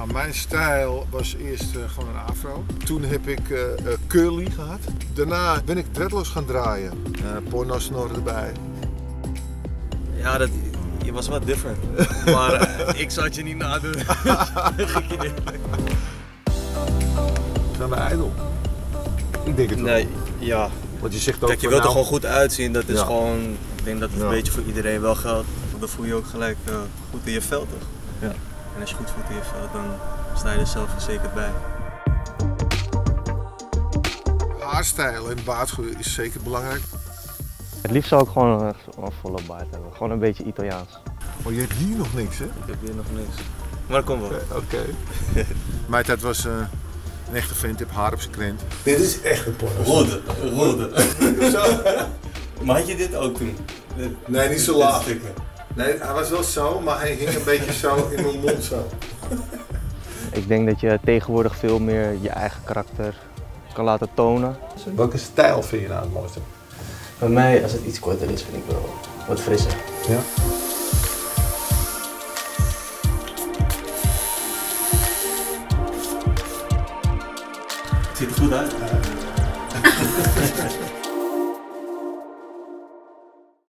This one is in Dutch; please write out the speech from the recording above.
Nou, mijn stijl was eerst gewoon een afro. Toen heb ik curly gehad. Daarna ben ik dreadlocks gaan draaien. Porno-snor erbij. Ja, je was wat different. Maar ik zou het je niet nadoen. Zijn we ijdel? Ik denk het wel. Nee, ja. Want je zegt ook kijk, je van, wilt er nou, gewoon goed uitzien. Dat is Ja. gewoon, ik denk dat het Ja. een beetje voor iedereen wel geldt. Dan voel je ook gelijk goed in je vel, toch? Ja. En als je goed voelt in je vel, dan sta je er zelfverzekerd bij. Haarstijl en baardgroei is zeker belangrijk. Het liefst zou ik gewoon een volle baard hebben. Gewoon een beetje Italiaans. Oh, je hebt hier nog niks, hè? Ik heb hier nog niks. Maar dat komt wel. Oké. Mijn tijd was een echte vent, die heeft haar op zijn krent. Dit is echt een porno. Rode. Maar had je dit ook toen? Nee, niet zo laag. Nee, hij was wel zo, maar hij hing een beetje zo in mijn mond zo. Ik denk dat je tegenwoordig veel meer je eigen karakter kan laten tonen. Welke stijl vind je nou het mooiste? Bij mij, als het iets korter is, vind ik wel wat frisser. Ja. Het ziet er goed uit.